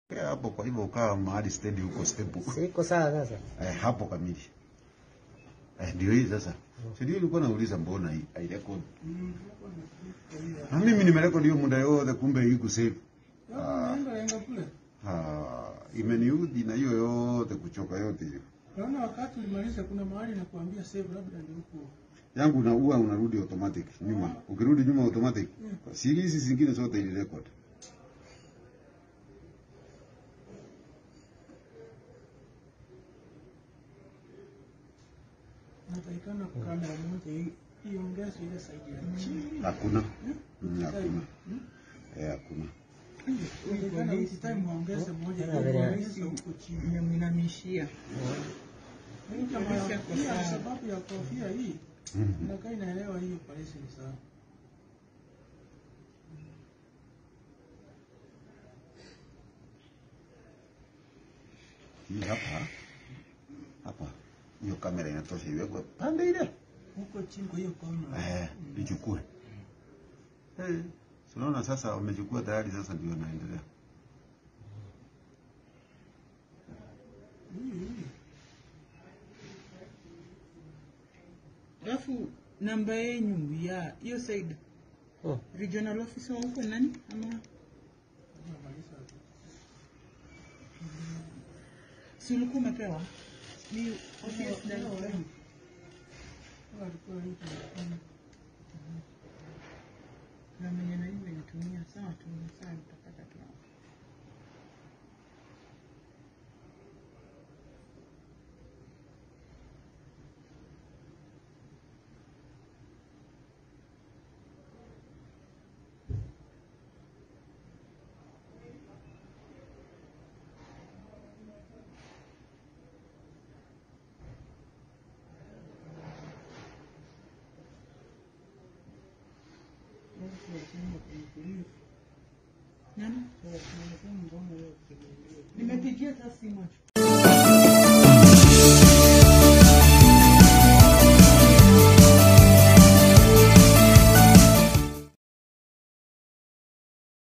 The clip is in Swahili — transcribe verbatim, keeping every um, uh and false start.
Hapo kwa hivyo ukawa mahali stendi huko step. Siko sawa sasa. Eh, hapo kamili. Eh, ndio hii sasa. Sio ndio ulikuwa unauliza mbona hii ai record. Na mimi nimerekodi hiyo muda yote kumbe hii kusave. Ah, Naenda kule. Ah, imeniudhi na hiyo yote kuchoka yote hiyo. Naona wakati ulimaliza kuna mahali na kuambia save labda ndio huko. Yangu na huwa unarudi automatic nyuma. Ukirudi nyuma automatic. Yeah. Series zingine zote ili record. Natakikana kwa kamera moja iongeze ile side ya chini. Hakuna. Hakuna. Eh, hakuna. Natakikana hii time muongeze moja iongeze huko chini. Mnaminamishia. Hii jamaa kwa sababu ya kofia hii. Nakaa inaelewa hiyo operation sana. Hii hapa. Hapa. Hiyo kamera inatosha iwekwe pande ile. Huko chini kwa hiyo kona. Eh, nichukue. Eh, unaona sasa wamechukua tayari sasa ndio naendelea. Alafu namba yenu ya hiyo side. Oh, regional officer huko nani ama si ulikuwa umepewa? Ni office ndani. Na mwenye na hiyo inatumia sawa tu sawa utapata tu. Nimepigia simu.